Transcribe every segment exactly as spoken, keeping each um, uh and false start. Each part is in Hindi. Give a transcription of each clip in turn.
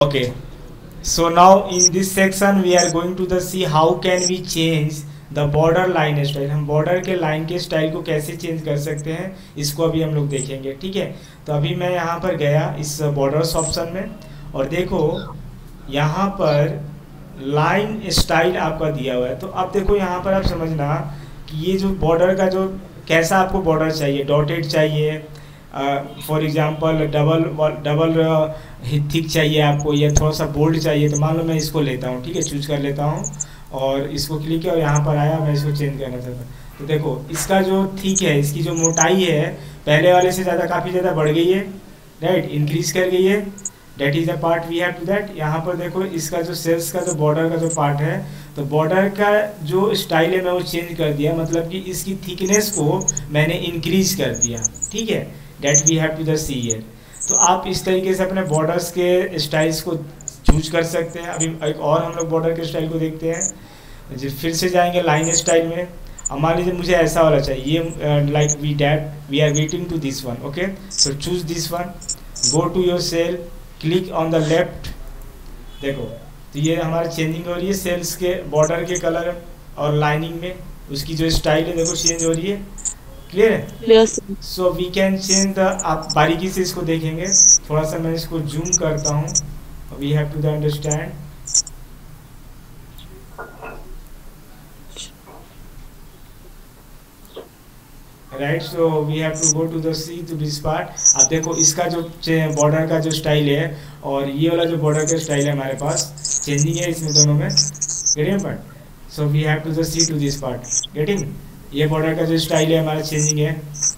Okay, so now in this section we are going to the see how can we change the border line style. हम border के line के style को कैसे change कर सकते हैं, इसको अभी हम लोग देखेंगे. ठीक है, तो अभी मैं यहाँ पर गया इस borders ऑप्शन में और देखो यहाँ पर लाइन स्टाइल आपका दिया हुआ है. तो अब देखो यहाँ पर आप समझना कि ये जो बॉर्डर का जो कैसा आपको बॉर्डर चाहिए, डॉटेड चाहिए, for example double double thick चाहिए आपको, या थोड़ा सा बोल्ड चाहिए. तो मान लो मैं इसको लेता हूँ, ठीक है, चूज कर लेता हूँ और इसको क्लिक किया और यहाँ पर आया, मैं इसको चेंज करना चाहता हूँ. तो देखो इसका जो थिक है, इसकी जो मोटाई है पहले वाले से ज़्यादा काफ़ी ज़्यादा बढ़ गई है, राइट, इंक्रीज कर गई है. That is a part we have to that. यहाँ पर देखो इसका जो सेल्स का जो बॉर्डर का जो पार्ट है, तो बॉर्डर का जो स्टाइल है मैं वो चेंज कर दिया, मतलब कि इसकी थिकनेस को मैंने इंक्रीज कर दिया. ठीक है, that we have to the see here. तो आप इस तरीके से अपने बॉर्डर्स के स्टाइल्स को चूज कर सकते हैं. अभी एक और हम लोग बॉर्डर के स्टाइल को देखते हैं. जो फिर से जाएंगे लाइन स्टाइल में. अब मान लीजिए मुझे ऐसा वाला चाहिए, like we that we are waiting to this one. Okay, so choose this one, go to your cell, click on the left. देखो तो ये हमारी चेंजिंग हो रही है सेल्स के बॉर्डर के कलर और लाइनिंग में उसकी जो स्टाइल है देखो चेंज हो रही है. क्लियर है? So we can change the, आप बारीकी से इसको देखेंगे. थोड़ा सा मैं इसको जूम करता हूँ. We have to the understand. Right, so we have to go to the see to this part. अब देखो इसका जो बॉर्डर का जो स्टाइल है और ये वाला जो बॉर्डर का स्टाइल है हमारे पास चेंजिंग है इसमें दोनों में. Getting part. So we have to the see to this part. Getting, ये बॉर्डर का जो स्टाइल है हमारा चेंजिंग है.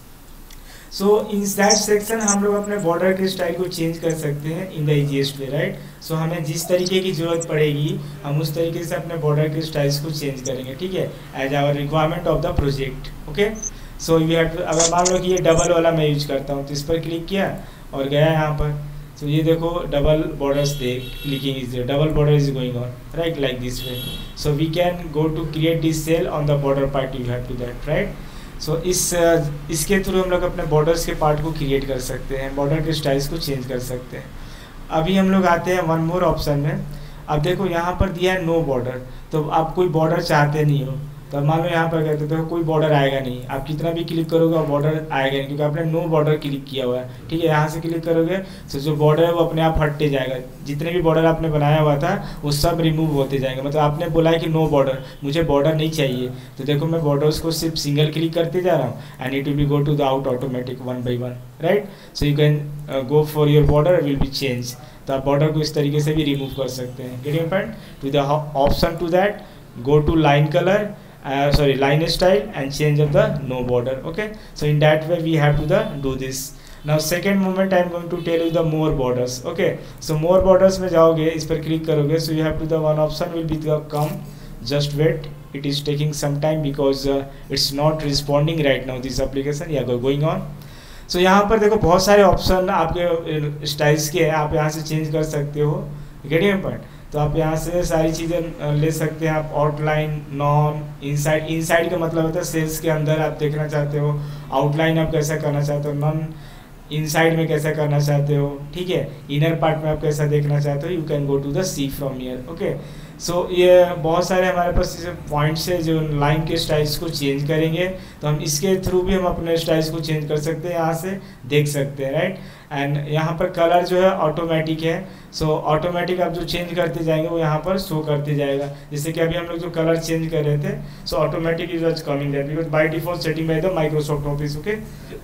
सो इन दैट सेक्शन हम लोग अपने बॉर्डर के स्टाइल को चेंज कर सकते हैं in the easiest way, right. So हमें जिस तरीके की जरूरत पड़ेगी हम उस तरीके से अपने बॉर्डर के स्टाइल्स को चेंज करेंगे. ठीक है, as our requirement of the project. Okay, so we have to, अगर मान लो कि ये डबल वाला मैं यूज करता हूँ तो इस पर क्लिक किया और गया यहाँ पर. तो ये देखो double borders they clicking is double border is going on, right, like this way. So we can go to create this cell on the border part. You have to that, right. So इस इसके थ्रू हम लोग अपने बॉर्डर्स के पार्ट को क्रिएट कर सकते हैं, बॉर्डर के स्टाइल्स को चेंज कर सकते हैं. अभी हम लोग आते हैं वन मोर ऑप्शन में. अब देखो यहाँ पर दिया है नो बॉर्डर. तो आप कोई बॉर्डर चाहते नहीं हो तो मान लो यहाँ पर कहते तो कोई बॉर्डर आएगा नहीं. आप कितना भी क्लिक करोगे बॉर्डर आएगा नहीं क्योंकि आपने नो बॉर्डर क्लिक किया हुआ है. ठीक है, यहाँ से क्लिक करोगे तो जो बॉर्डर है वो अपने आप हटते जाएगा. जितने भी बॉर्डर आपने बनाया हुआ था वो सब रिमूव होते जाएंगे. मतलब आपने बोला है कि नो बॉर्डर, मुझे बॉर्डर नहीं चाहिए. तो देखो मैं बॉर्डर्स को सिर्फ सिंगल क्लिक करते जा रहा हूँ and it will be go to the out automatic one by one, right. So you can go for your border will be change. तो आप बॉर्डर को इस तरीके से भी रिमूव कर सकते हैं. Getting point. To the option to that go to line colour, Uh, sorry line style and change of the no border. Okay, so in that way we have to the do this. Now second moment I am going to tell you the more borders. Okay, so more borders में जाओगे, इस पर क्लिक करोगे. So you have to the one option will be the come. Just wait, it is taking some time because uh, it's not responding right now this application. Yeah, going on. So यहाँ पर देखो बहुत सारे ऑप्शन आपके स्टाइल्स के हैं, आप यहाँ से चेंज कर सकते हो. Getting point. तो आप यहाँ से सारी चीज़ें ले सकते हैं. आप आउटलाइन, नॉन, इनसाइड. इनसाइड का मतलब होता है सेल्स के अंदर आप देखना चाहते हो. आउटलाइन आप कैसा करना चाहते हो, नॉन इनसाइड में कैसा करना चाहते हो. ठीक है, इनर पार्ट में आप कैसा देखना चाहते हो. You can go to the see from here. Okay, so ये बहुत सारे हमारे पास पॉइंट्स है जो लाइन के स्टाइल्स को चेंज करेंगे. तो हम इसके थ्रू भी हम अपने स्टाइल्स को चेंज कर सकते हैं, यहाँ से देख सकते हैं, राइट. एंड यहाँ पर कलर जो है ऑटोमेटिक है. सो ऑटोमेटिक आप जो चेंज करते जाएंगे वो यहाँ पर शो करते जाएगा. जैसे कि अभी हम लोग जो कलर चेंज कर रहे थे, so automatic is was coming that because by default setting by the Microsoft Office. Okay,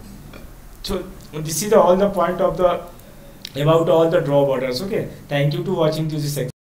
so this is all the point of the about all the draw borders. Okay, thank you to watching this section.